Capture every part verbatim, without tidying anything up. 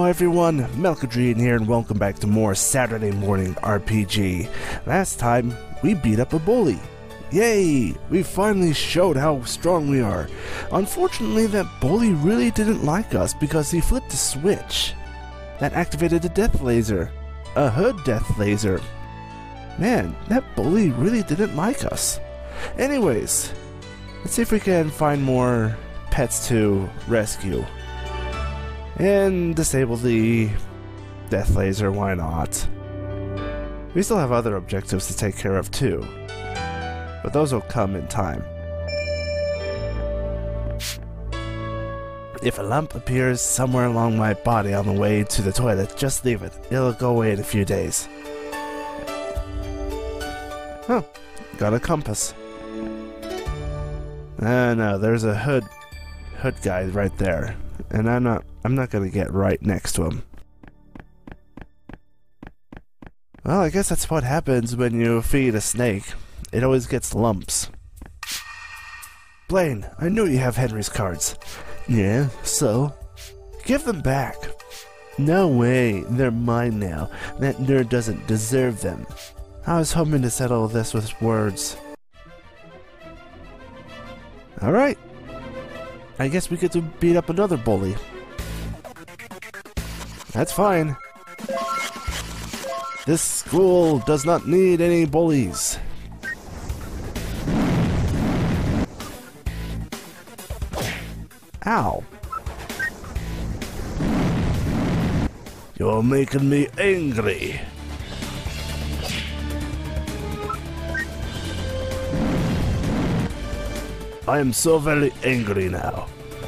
everyone, Melcadrien here and welcome back to more Saturday Morning R P G. Last time, we beat up a bully. Yay! We finally showed how strong we are. Unfortunately, that bully really didn't like us because he flipped a switch. That activated a death laser. A hood death laser. Man, that bully really didn't like us. Anyways, let's see if we can find more pets to rescue. And disable the death laser, why not? We still have other objectives to take care of too, but those will come in time. If a lump appears somewhere along my body on the way to the toilet, just leave it. It'll go away in a few days. Oh, got a compass. Ah, no, there's a hood hood guy right there, and I'm not I'm not gonna get right next to him. Well, I guess that's what happens when you feed a snake. It always gets lumps. Blaine, I know you have Henry's cards. Yeah, so? Give them back. No way, they're mine now. That nerd doesn't deserve them. I was hoping to settle this with words. Alright. I guess we get to beat up another bully. That's fine. This school does not need any bullies. Ow. You're making me angry. I am so very angry now.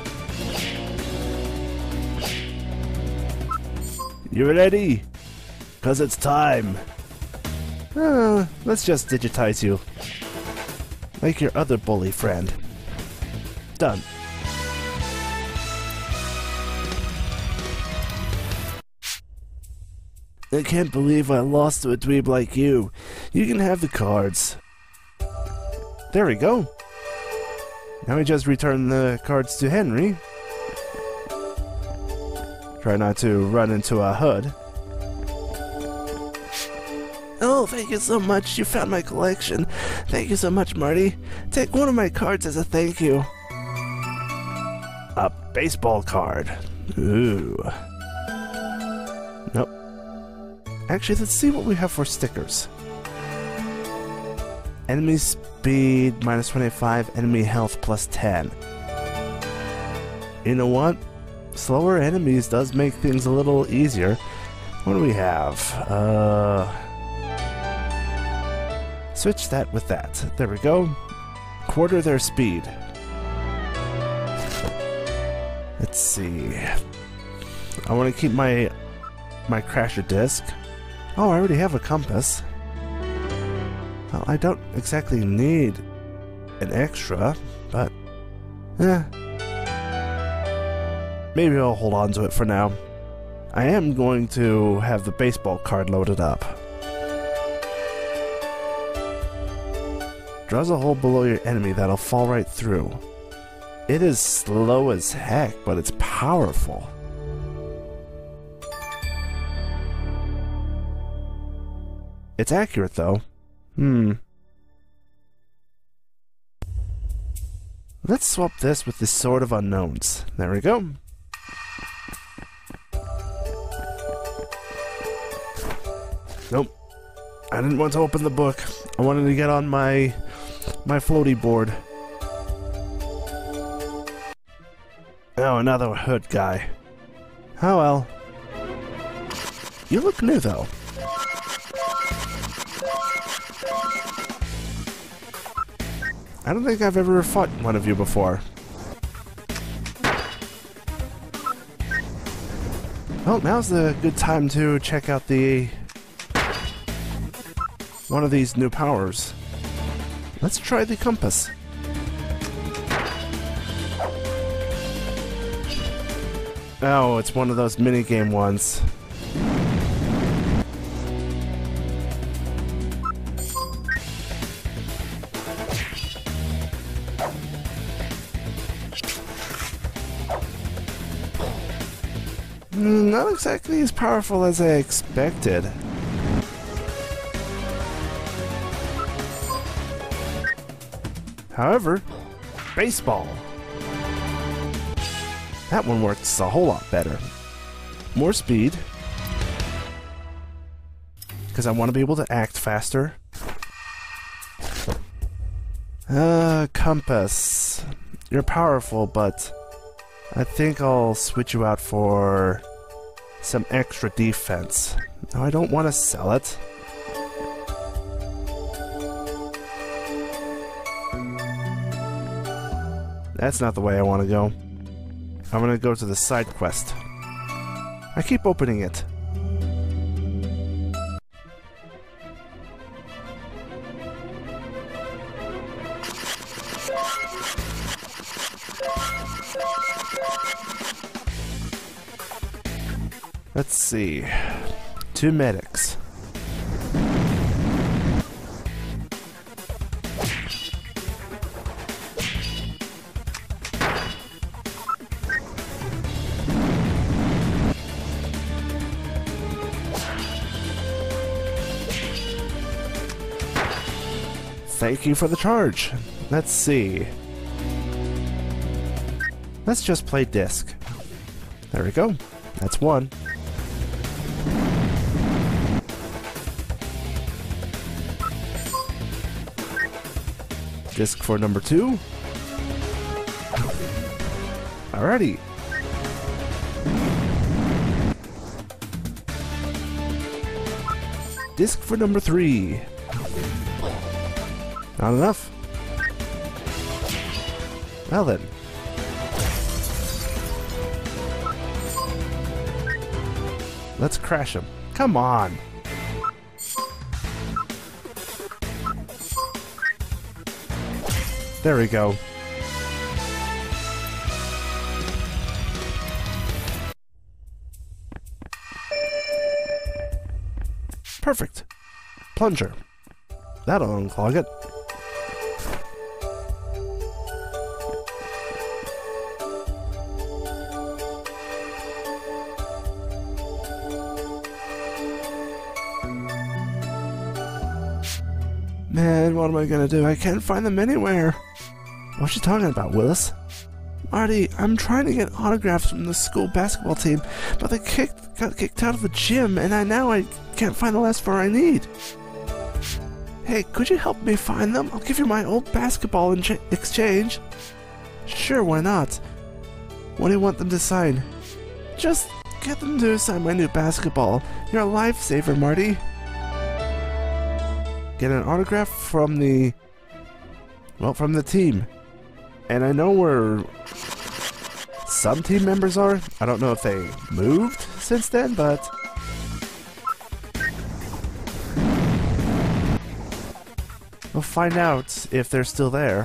You ready? Cause it's time. Uh, let's just digitize you. Like your other bully friend. Done. I can't believe I lost to a dweeb like you. You can have the cards. There we go. Now we just return the cards to Henry. Try not to run into a hood. Oh, thank you so much. You found my collection. Thank you so much, Marty. Take one of my cards as a thank you. A baseball card. Ooh. Nope. Actually, let's see what we have for stickers. Enemy speed minus twenty-five, enemy health plus ten. You know what? Slower enemies does make things a little easier. What do we have? Uh, switch that with that. There we go. Quarter their speed. Let's see. I want to keep my my crasher disc. Oh, I already have a compass. Well, I don't exactly need an extra, but eh. Maybe I'll hold on to it for now. I am going to have the baseball card loaded up. Draws a hole below your enemy that'll fall right through. It is slow as heck, but it's powerful. It's accurate, though. Hmm. Let's swap this with the Sword of Unknowns. There we go. Nope. I didn't want to open the book. I wanted to get on my my floaty board. Oh, another hood guy. Oh well. You look new, though. I don't think I've ever fought one of you before. Well, now's the good time to check out the one of these new powers. Let's try the compass. Oh, it's one of those minigame ones. not exactly as powerful as I expected. However, baseball. That one works a whole lot better. More speed. Because I want to be able to act faster. Uh, compass. You're powerful, but I think I'll switch you out for some extra defense. No, I don't want to sell it. That's not the way I want to go. I'm gonna go to the side quest. I keep opening it. Let's see. Two medics. Thank you for the charge. Let's see. Let's just play disc. There we go. That's one. Disc for number two. Alrighty. Disc for number three. Not enough. Well then. Let's crash him. Come on. There we go. Perfect. Plunger. That'll unclog it. Man, what am I gonna do? I can't find them anywhere. What's she talking about, Willis? Marty, I'm trying to get autographs from the school basketball team, but they kicked, got kicked out of the gym, and I now I can't find the last four I need. Hey, could you help me find them? I'll give you my old basketball in exchange. Sure, why not? What do you want them to sign? Just get them to sign my new basketball. You're a lifesaver, Marty. Get an autograph from the... well, from the team. And I know where some team members are. I don't know if they moved since then, but... we'll find out if they're still there.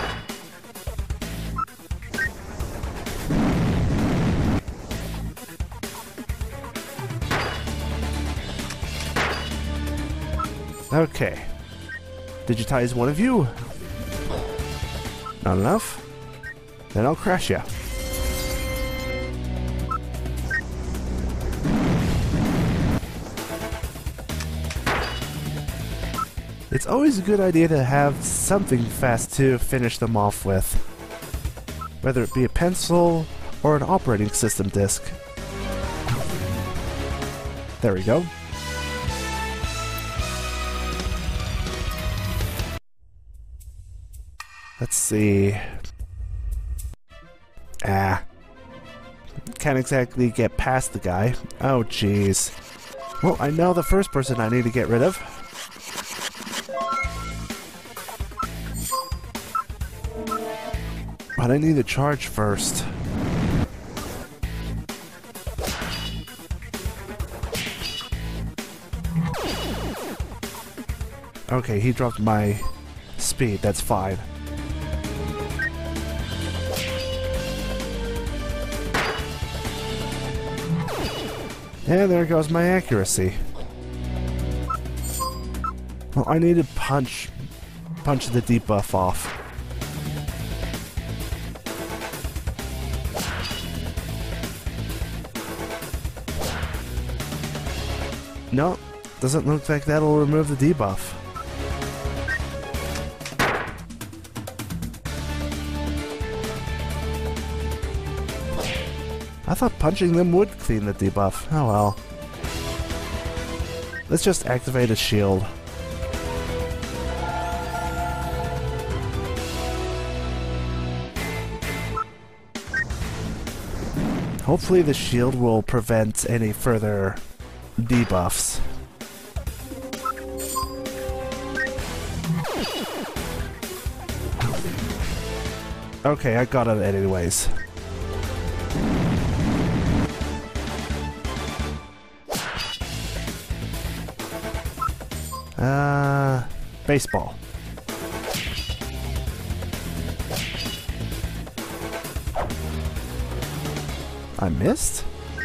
Okay. Digitize one of you. Not enough? Then I'll crash ya. It's always a good idea to have something fast to finish them off with. Whether it be a pencil or an operating system disk. There we go. Let's see. Ah. Can't exactly get past the guy. Oh, jeez. Well, I know the first person I need to get rid of. But I need to charge first. Okay, he dropped my speed. That's fine. And there goes my accuracy. Well, I need to punch, punch the debuff off. No, doesn't look like that'll remove the debuff. I thought punching them would clean the debuff. Oh well. Let's just activate a shield. Hopefully the shield will prevent any further debuffs. Okay, I got it anyways. Uh, baseball. I missed?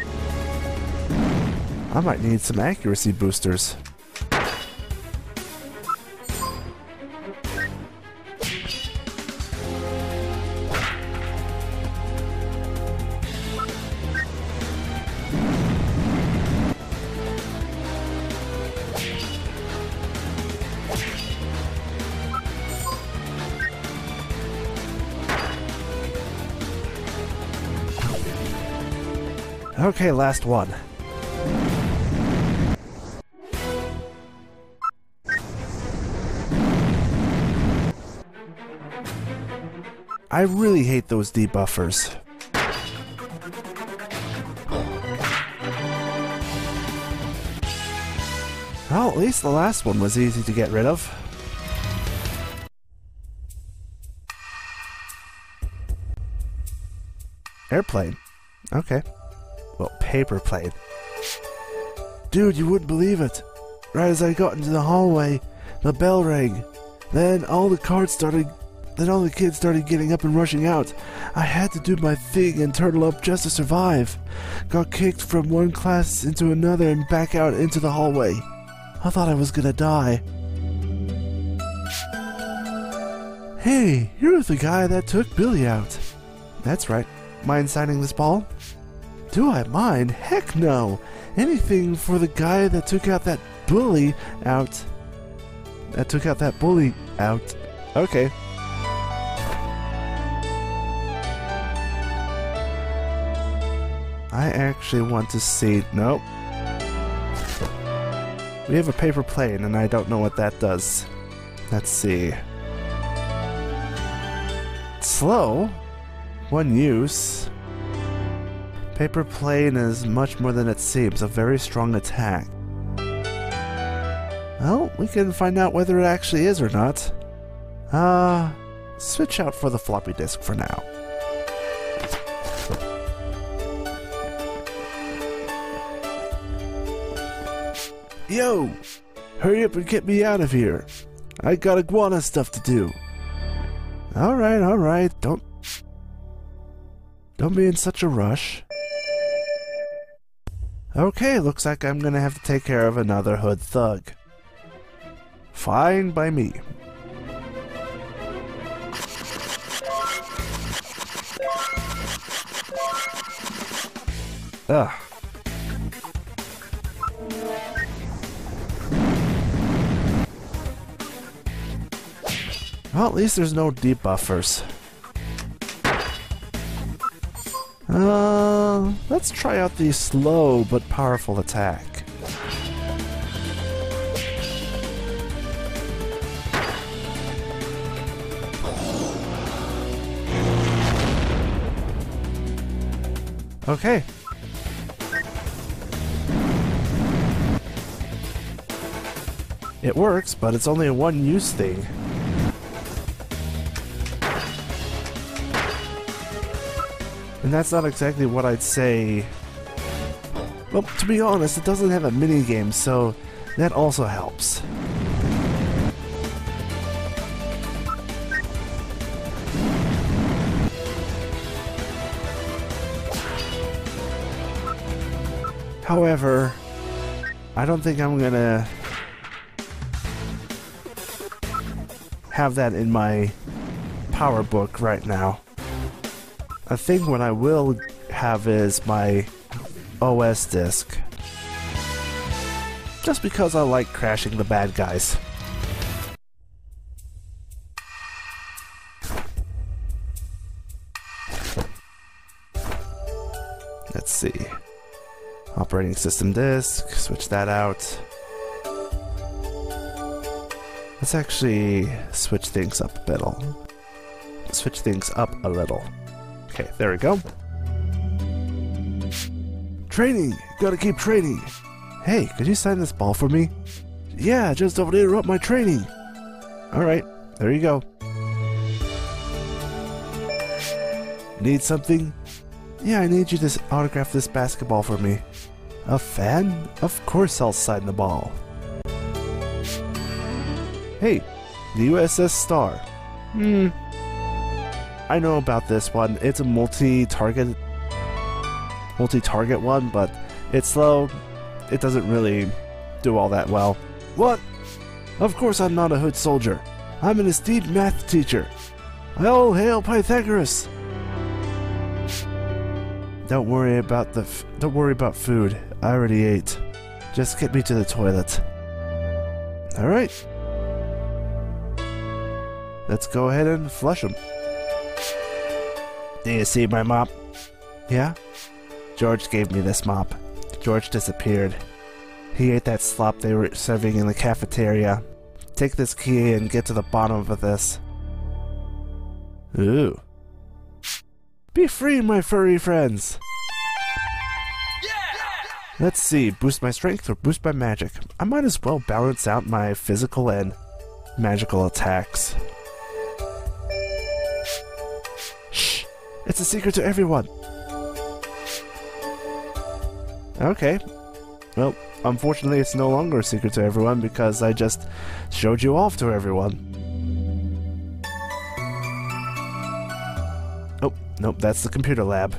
I might need some accuracy boosters. Okay, last one. I really hate those debuffers. Well, at least the last one was easy to get rid of. Airplane. Okay. Well, paper plane. Dude, you wouldn't believe it. Right as I got into the hallway, the bell rang. Then all the cards started... Then all the kids started getting up and rushing out. I had to do my thing and turtle up just to survive. Got kicked from one class into another and back out into the hallway. I thought I was gonna die. Hey, you're the guy that took Billy out. That's right. Mind signing this ball? Do I mind? Heck no! Anything for the guy that took out that bully out. That took out that bully out. Okay. I actually want to see... Nope. We have a paper plane and I don't know what that does. Let's see. Slow? One use. Paper plane is much more than it seems, a very strong attack. Well, we can find out whether it actually is or not. Uh, switch out for the floppy disk for now. Yo! Hurry up and get me out of here. I got iguana stuff to do. Alright, alright, don't... Don't be in such a rush. Okay, looks like I'm gonna have to take care of another hood thug. Fine by me. Ugh. Well, at least there's no debuffers. Uh, let's try out the slow but powerful attack. Okay. It works, but it's only a one-use thing. And that's not exactly what I'd say... Well, to be honest, it doesn't have a minigame, so that also helps. However, I don't think I'm gonna have that in my power book right now. I think what I will have is my O S disk. just because I like crashing the bad guys. Let's see. Operating system disk, switch that out. Let's actually switch things up a little. Switch things up a little. Okay, there we go. Training! Gotta keep training! Hey, could you sign this ball for me? Yeah, just don't interrupt my training! Alright, there you go. Need something? Yeah, I need you to autograph this basketball for me. A fan? Of course I'll sign the ball. Hey, the U S S Star. Hmm. I know about this one. It's a multi-target multi-target one, but it's slow. It doesn't really do all that well. What? Of course I'm not a hood soldier. I'm an esteemed math teacher. All hail Pythagoras! Don't worry about the f don't worry about food. I already ate. Just get me to the toilet. All right. Let's go ahead and flush them. Do you see my mop? Yeah? George gave me this mop. George disappeared. He ate that slop they were serving in the cafeteria. Take this key and get to the bottom of this. Ooh. Be free, my furry friends! Let's see, boost my strength or boost my magic. I might as well balance out my physical and magical attacks. Shh! It's a secret to everyone! Okay. Well, unfortunately it's no longer a secret to everyone because I just showed you off to everyone. Oh, nope, that's the computer lab.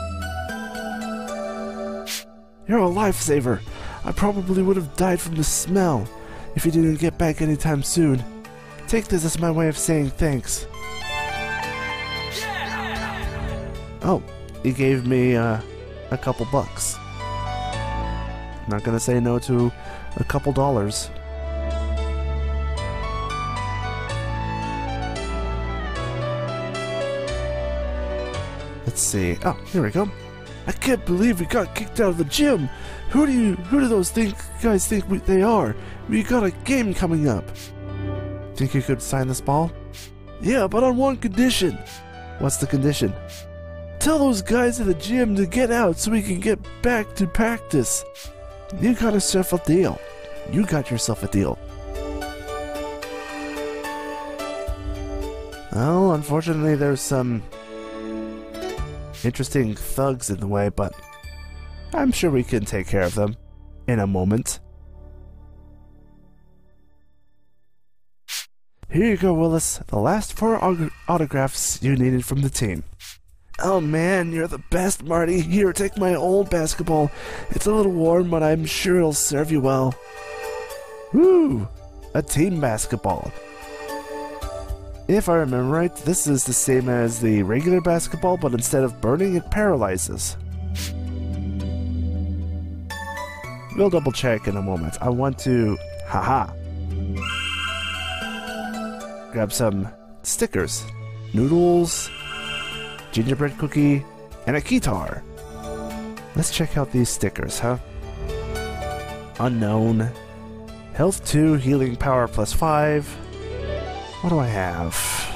You're a lifesaver! I probably would have died from the smell if you didn't get back anytime soon. Take this as my way of saying thanks. Oh, he gave me uh, a couple bucks. Not gonna say no to a couple dollars. Let's see. Oh, here we go. I can't believe we got kicked out of the gym. Who do you, who do those think, guys think we, they are? We got a game coming up. Think you could sign this ball? Yeah, but on one condition. What's the condition? Tell those guys at the gym to get out so we can get back to practice. You got yourself a deal. You got yourself a deal. Well, unfortunately there's some interesting thugs in the way, but I'm sure we can take care of them in a moment. Here you go, Willis. The last four aut autographs you needed from the team. Oh man, you're the best, Marty. Here, take my old basketball. It's a little warm, but I'm sure it'll serve you well. Woo! A team basketball. If I remember right, this is the same as the regular basketball, but instead of burning, it paralyzes. We'll double check in a moment. I want to... haha. Grab some stickers. Noodles, gingerbread cookie, and a guitar. Let's check out these stickers, huh? Unknown. Health two, healing power plus five. What do I have?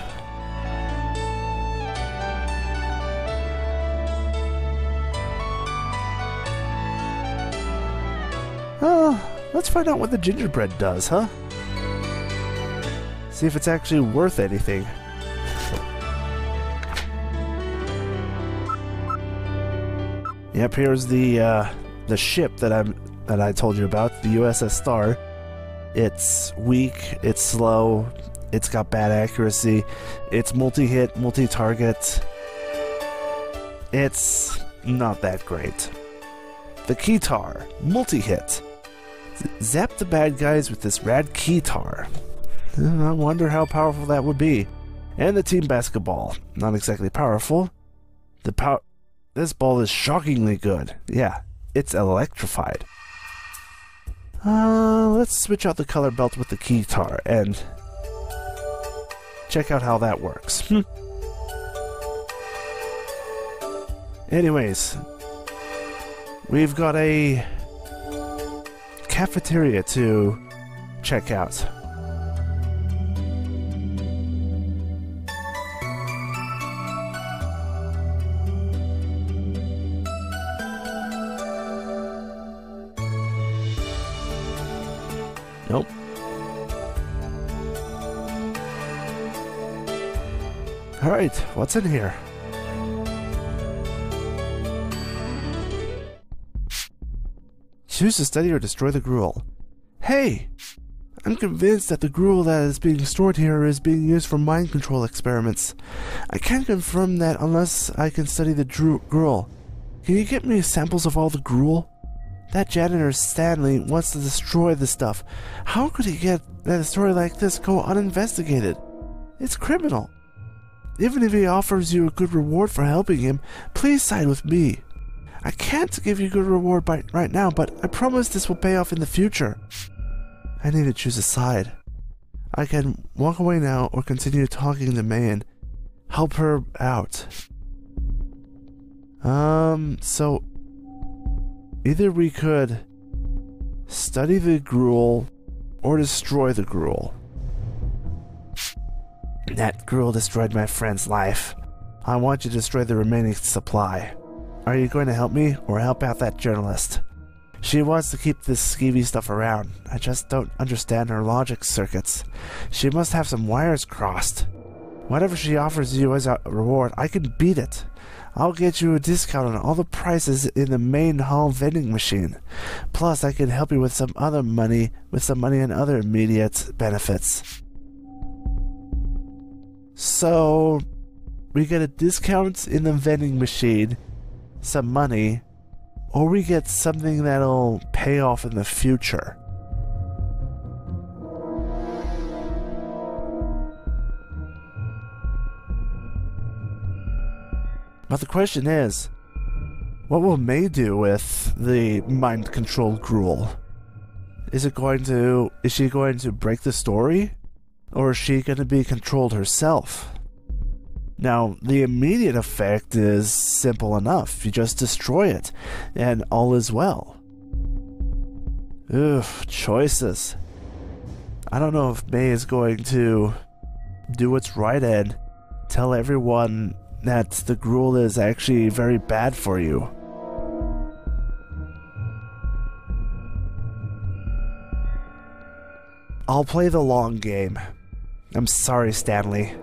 Oh, let's find out what the gingerbread does, huh? See if it's actually worth anything. Yep, here's the uh, the ship that I'm that I told you about, the U S S Star. It's weak, it's slow, it's got bad accuracy, it's multi-hit, multi-target. It's not that great. The guitar, multi-hit. Zap the bad guys with this rad guitar. I wonder how powerful that would be. And the team basketball, not exactly powerful. The power. This ball is shockingly good. Yeah, it's electrified. Uh, let's switch out the color belt with the keytar and check out how that works. Anyways, we've got a cafeteria to check out. Nope. Alright, what's in here? Choose to study or destroy the gruel. Hey! I'm convinced that the gruel that is being stored here is being used for mind control experiments. I can't confirm that unless I can study the gruel. Can you get me samples of all the gruel? That janitor Stanley wants to destroy the stuff. How could he get that a story like this go uninvestigated? It's criminal. Even if he offers you a good reward for helping him, please side with me. I can't give you a good reward by, right now, but I promise this will pay off in the future. I need to choose a side. I can walk away now or continue talking to May and help her out. Um, so either we could study the gruel or destroy the gruel. That gruel destroyed my friend's life. I want you to destroy the remaining supply. Are you going to help me or help out that journalist? She wants to keep this skeevy stuff around. I just don't understand her logic circuits. She must have some wires crossed. Whatever she offers you as a reward, I can beat it. I'll get you a discount on all the prices in the main hall vending machine. Plus, I can help you with some other money, with some money and other immediate benefits. So, we get a discount in the vending machine, some money, or we get something that'll pay off in the future. But the question is, what will May do with the mind-controlled gruel? Is it going to... is she going to break the story? Or is she going to be controlled herself? Now, the immediate effect is simple enough. You just destroy it, and all is well. Oof, choices. I don't know if May is going to do what's right and tell everyone that the gruel is actually very bad for you. I'll play the long game. I'm sorry, Stanley.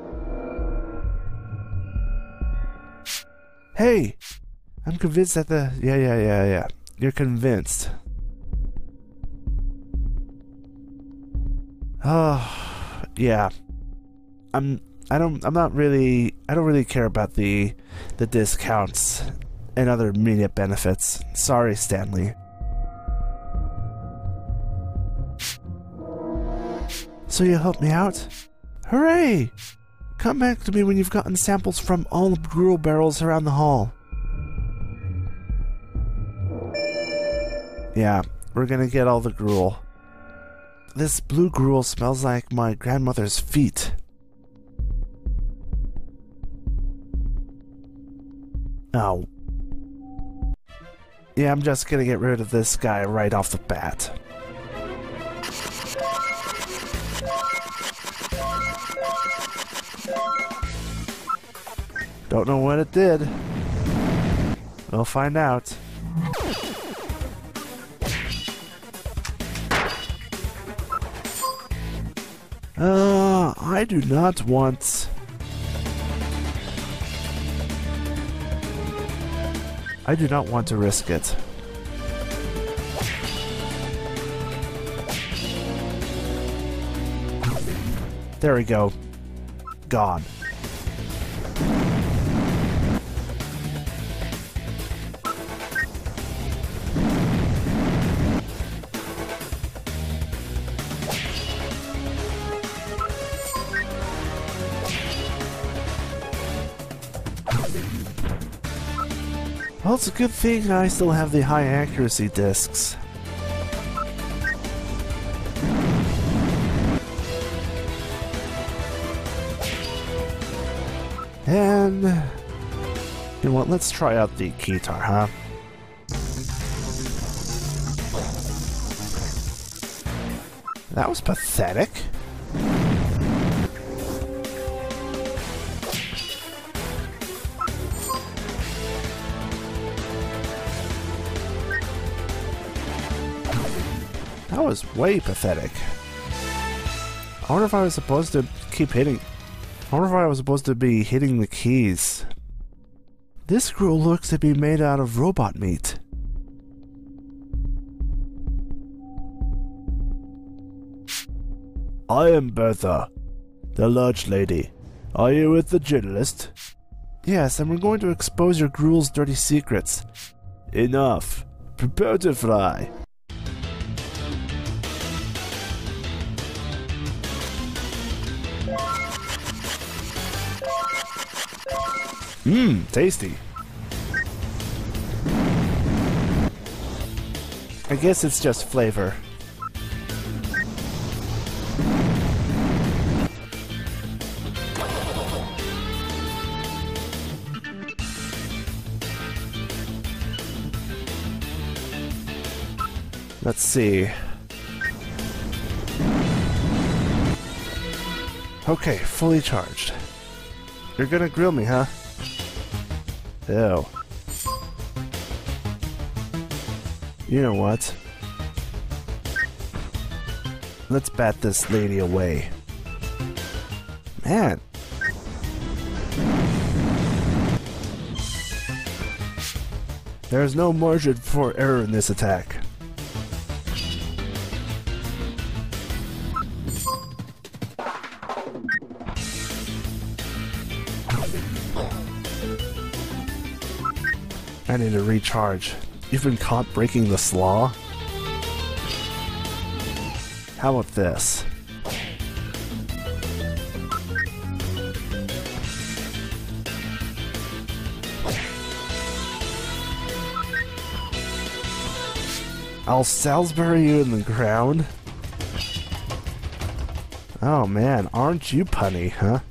Hey! I'm convinced that the... Yeah, yeah, yeah, yeah. You're convinced. Oh, yeah. I'm... I don't... I'm not really... I don't really care about the... the discounts and other immediate benefits. Sorry, Stanley. So you help me out? Hooray! Come back to me when you've gotten samples from all the gruel barrels around the hall. Yeah, we're gonna get all the gruel. This blue gruel smells like my grandmother's feet. Oh. Yeah, I'm just gonna get rid of this guy right off the bat. Don't know what it did. We'll find out. Uh, I do not want... I do not want to risk it. There we go. Gone. Well, it's a good thing I still have the high accuracy discs. And you know what? Let's try out the guitar, huh? That was pathetic. That was way pathetic. I wonder if I was supposed to keep hitting. I wonder if I was supposed to be hitting the keys. This gruel looks to be made out of robot meat. I am Bertha, the large lady. Are you with the journalist? Yes, and we're going to expose your gruel's dirty secrets. Enough. Prepare to fly. Mmm, tasty. I guess it's just flavor. Let's see. Okay, fully charged. You're gonna grill me, huh? Ew. You know what? Let's bat this lady away. Man. There's no margin for error in this attack. I need to recharge. You've been caught breaking the slaw? How about this? I'll Salisbury you in the ground? Oh man, aren't you punny, huh?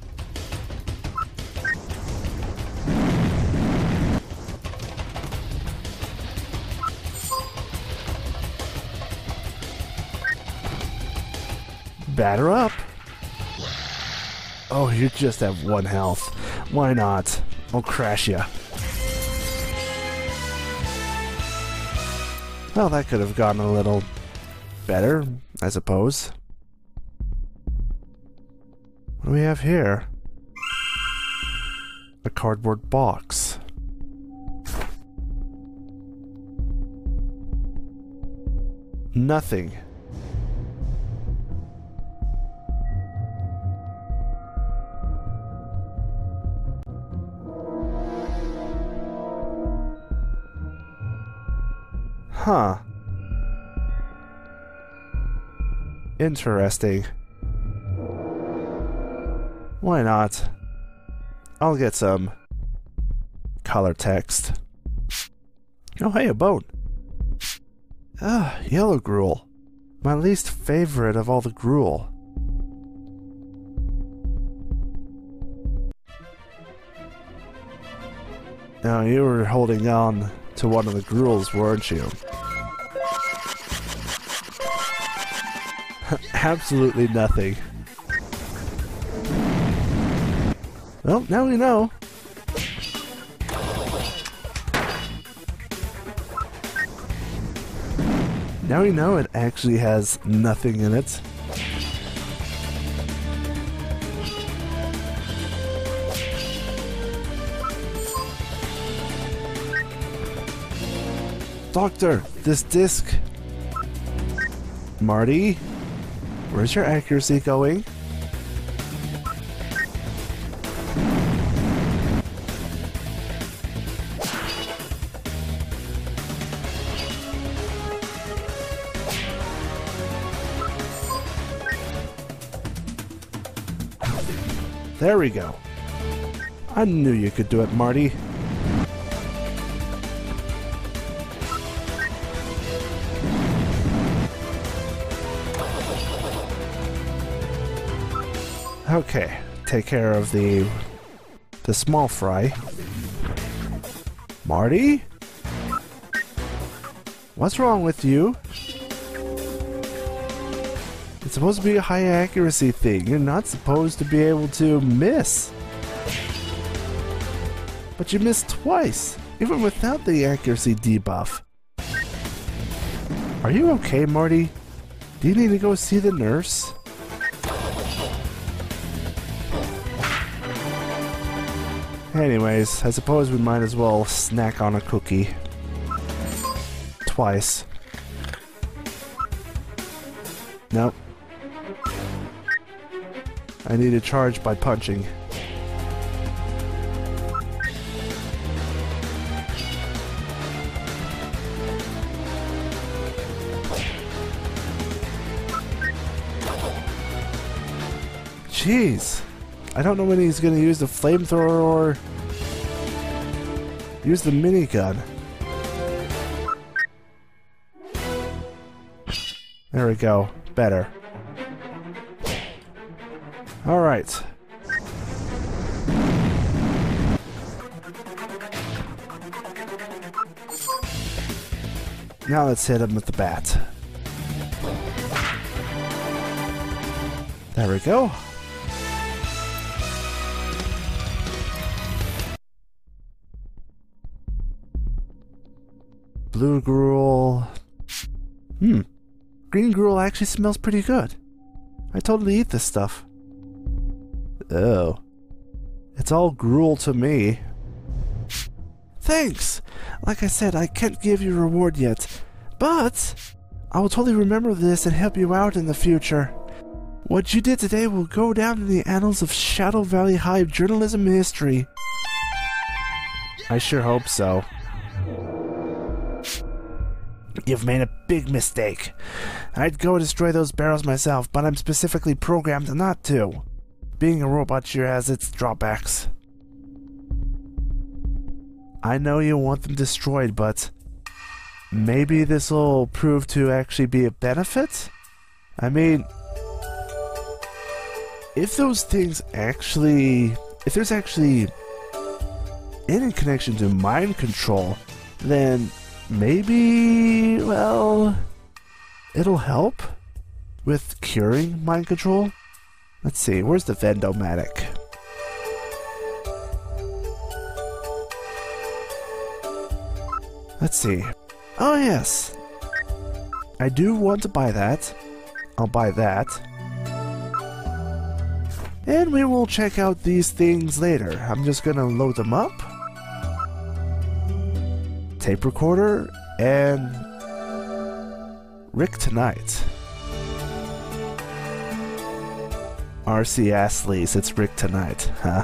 Batter up. Oh, you just have one health. Why not? I'll crash you. Well, that could have gone a little better, I suppose. What do we have here? A cardboard box. Nothing. Huh. Interesting. Why not? I'll get some color text. Oh hey, a bone. Ah, yellow gruel. My least favorite of all the gruel. Now you were holding on to one of the gruels, weren't you? Absolutely nothing. Well, now we know. Now we know it actually has nothing in it. Doctor, this disc... Marty? Where's your accuracy going? There we go. I knew you could do it, Marty. Okay, take care of the the small fry. Marty? What's wrong with you? It's supposed to be a high accuracy thing. You're not supposed to be able to miss. But you missed twice, even without the accuracy debuff. Are you okay, Marty? Do you need to go see the nurse? Anyways, I suppose we might as well snack on a cookie. Twice. Nope. I need to charge by punching. Jeez. I don't know when he's gonna use the flamethrower or use the minigun. There we go. Better. Alright. Now let's hit him with the bat. There we go. Blue gruel. Hmm. Green gruel actually smells pretty good. I totally eat this stuff. Oh. It's all gruel to me. Thanks! Like I said, I can't give you a reward yet, but I will totally remember this and help you out in the future. What you did today will go down in the annals of Shadow Valley Hive journalism history. I sure hope so. You've made a big mistake. I'd go destroy those barrels myself, but I'm specifically programmed not to. Being a robot sure has its drawbacks. I know you want them destroyed, but maybe this'll prove to actually be a benefit? I mean, if those things actually... if there's actually any connection to mind control, then maybe, well, it'll help with curing mind control? Let's see, where's the Vendomatic? Let's see. Oh yes! I do want to buy that. I'll buy that. And we will check out these things later. I'm just gonna load them up. Tape recorder and Rick Tonight. R C Astley's, it's Rick Tonight, huh?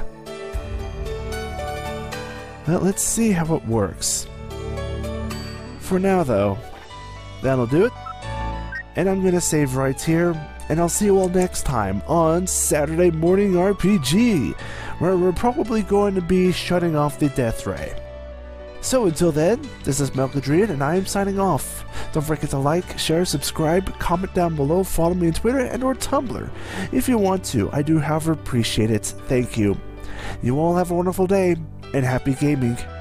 Well, let's see how it works. For now, though, that'll do it. And I'm gonna save right here, and I'll see you all next time on Saturday Morning R P G, where we're probably going to be shutting off the death ray. So until then, this is Melcadrien, and I am signing off. Don't forget to like, share, subscribe, comment down below, follow me on Twitter and or Tumblr. If you want to, I do however appreciate it. Thank you. You all have a wonderful day, and happy gaming.